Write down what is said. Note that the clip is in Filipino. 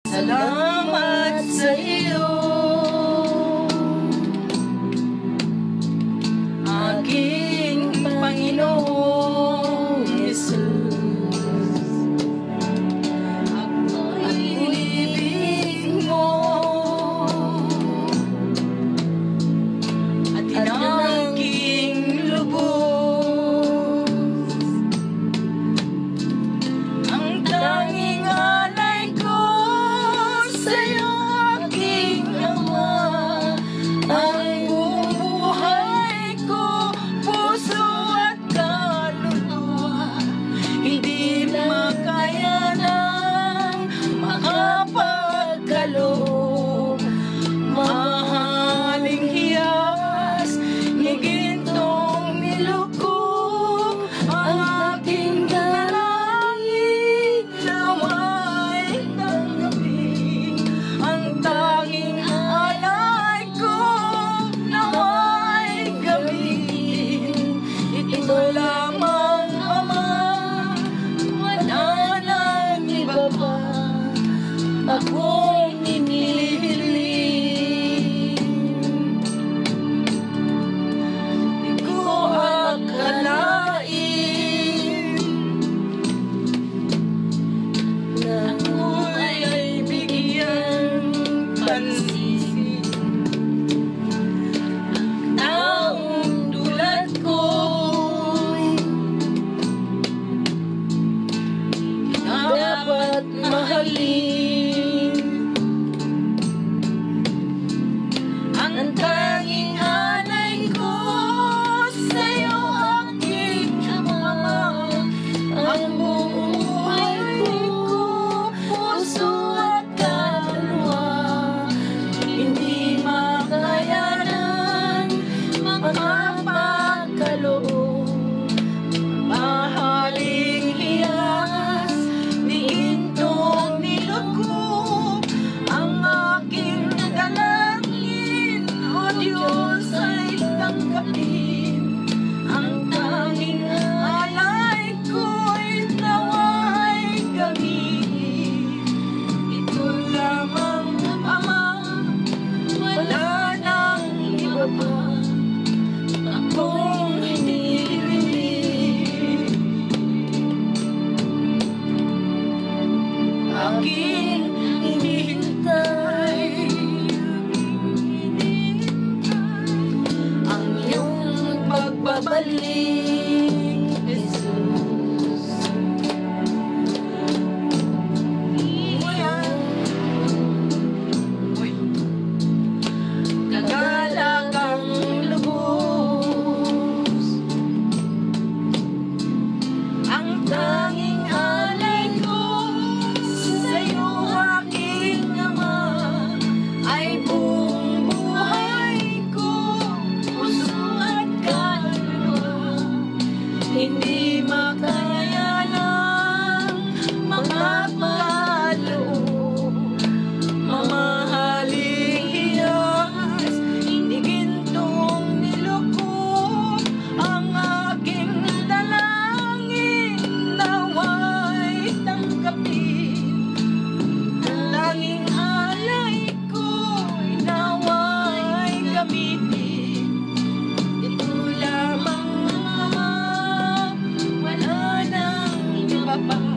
Salamat sa iyo, aking Panginoong Jesus. Ako'y ibig mo at inangking lubos. Ang tanging alay ko sa'yo, aking Ama, ang buong buhay ko, puso at kaluluwa, hindi makaya ng makapagkaloob. Mahaling hiyas ni gintong nilukog, ang aking dalangin nawa'y tanggapin. Ang tanging alay ko nawa'y gamitin. Ito lamang, Ama, wala nang iba pa akong inihiling. Di ko akalain na ako'y ay bigyan pansin. Ang taong tulad ko'y dapat mahalin. Ang tanging alay ko sa'yo, aking Ama, ang buong buhay ko, puso at kaluluwa, hindi makaya ng makapagkaloob. Mahaling hiyas ni gintong nilukog, ang aking dalangin, O Diyos, ay tanggapin. Ang tanging alay ko'y nawa'y gamitin. Ito lamang, Ama, wala nang iba pa akong hinihiling. Aking hinihintay ang iyong pagbabalik, Jesus. Kagalagang lubos, ang tanging alay ko sa'yo, aking Ama, ay buong buhay ko, puso at kaluluwa, hindi makaya ng makapagkaloob. Mamahaling hiyas ni gintong nilukog, ang aking dalangin nawa'y tanggapin. Ang tanging alay ko'y nawa'y gamitin. Ito lamang, Ama, wala nang iba pa